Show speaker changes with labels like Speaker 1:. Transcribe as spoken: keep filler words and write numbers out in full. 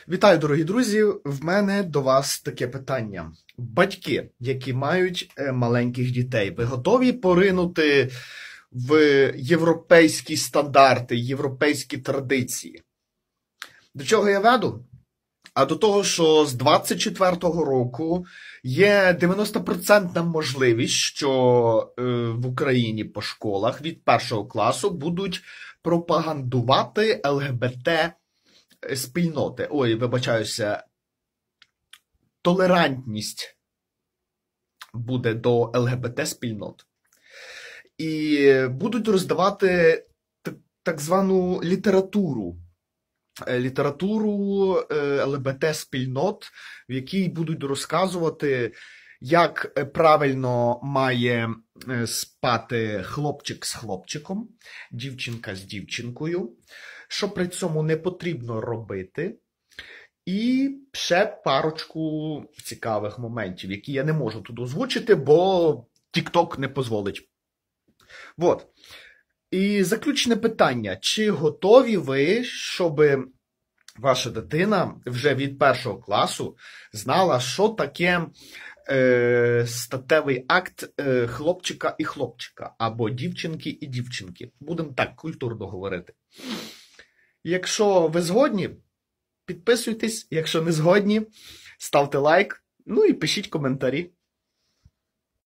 Speaker 1: Вітаю, дорогі друзі! В мене до вас таке питання. Батьки, які мають маленьких дітей, ви готові поринути в європейські стандарти, європейські традиції? До чого я веду? А до того, що з двадцять четвертого року є дев'яносто відсотків можливість, що в Україні по школах від першого класу будуть пропагандувати ЛГБТ спільноти. Ой, вибачаюся, толерантність буде до ЛГБТ спільнот. І будуть роздавати так звану літературу. Літературу ЛГБТ спільнот, в якій будуть розказувати, як правильно має спати хлопчик з хлопчиком, дівчинка з дівчинкою, що при цьому не потрібно робити, і ще парочку цікавих моментів, які я не можу тут озвучити, бо TikTok не дозволить. Вот. І заключне питання. Чи готові ви, щоб ваша дитина вже від першого класу знала, що таке е, статевий акт е, хлопчика і хлопчика, або дівчинки і дівчинки? Будемо так культурно говорити. Якщо ви згодні, підписуйтесь. Якщо не згодні, ставте лайк, ну і пишіть коментарі.